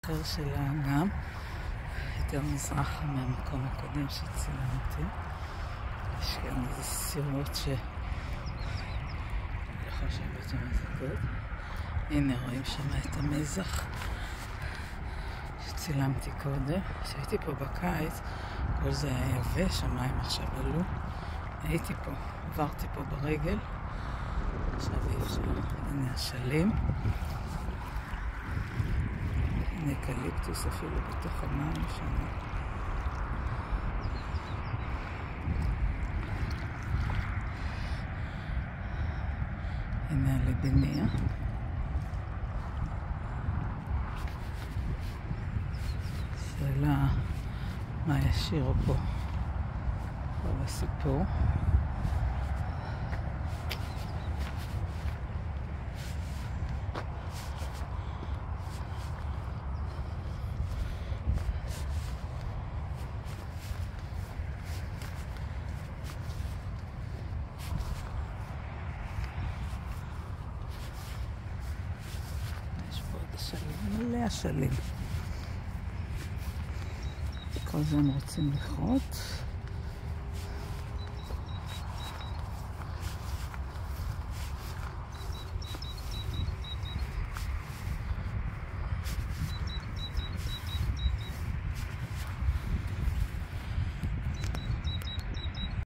אחר של האגם, יותר מזרחה מהמקום הקודם שצילמתי. יש כאן איזה סירות לא חושבת שם איזה קוד. הנה רואים שם את המזח שצילמתי קודם. כשהייתי פה בקיץ, כל זה היה יבש, המים עכשיו עלו. הייתי פה, עברתי פה ברגל. עכשיו אי אפשר. הנה השלים. הנה אקליפטוס אפילו בתוך המים שם. הנה הלבניה. שאלה מה ישירו פה כל הסיפור. יש פה עוד השלים, מלא השלים. כל זה הם רוצים לכרות.